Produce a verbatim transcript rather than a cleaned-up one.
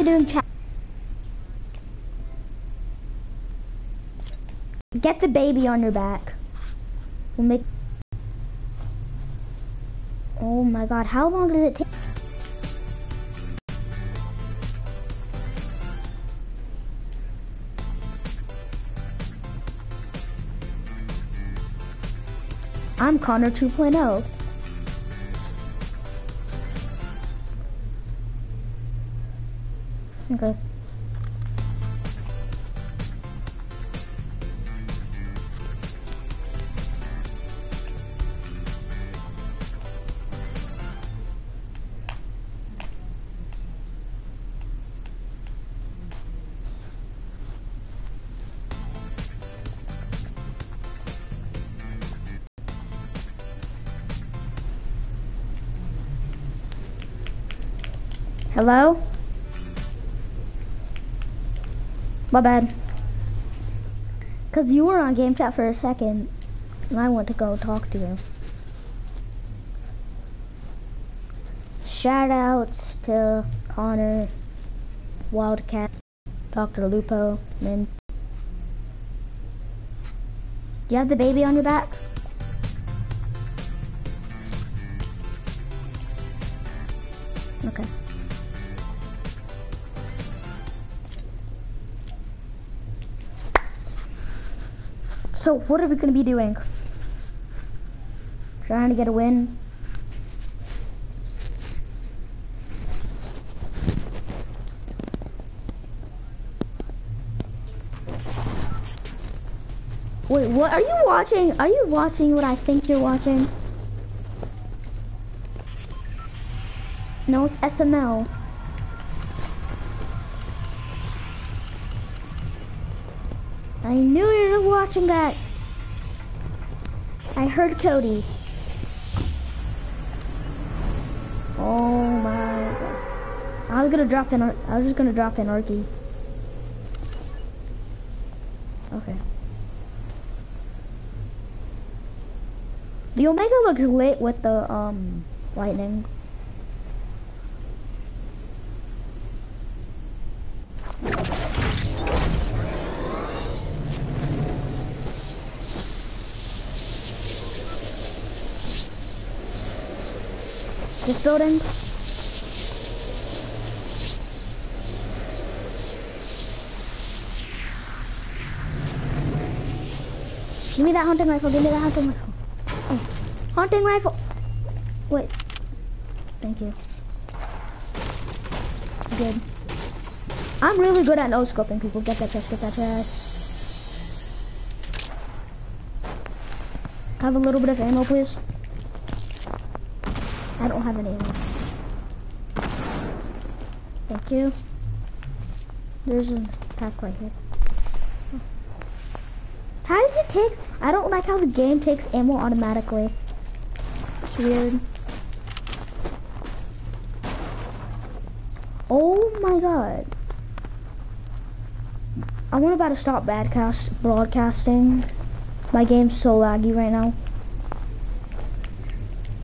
doing chat. Get the baby on your back. We'll make. Oh my god, how long does it take? I'm Connor two point oh. Okay. Hello? My bad. Cause you were on game chat for a second, and I went to go talk to you. Shout outs to Connor, Wildcat, Doctor Lupo, Min. Do you have the baby on your back? Okay. So what are we gonna be doing? Trying to get a win. Wait, what are you watching? Are you watching what I think you're watching? No, it's S M L. I knew you were watching that. I heard Cody. Oh my god. I was gonna drop in, I was just gonna drop in Arky. Okay. The Omega looks lit with the um lightning. This building. Give me that hunting rifle, give me that hunting rifle. Oh, hunting rifle. Wait. Thank you. Good. I'm really good at no-scoping people. Get that chest, get that chest. Have a little bit of ammo, please. I don't have any ammo. Thank you. There's an attack right here. How does it take? I don't like how the game takes ammo automatically. It's weird. Oh my god. I'm about to stop broadcast broadcasting. My game's so laggy right now.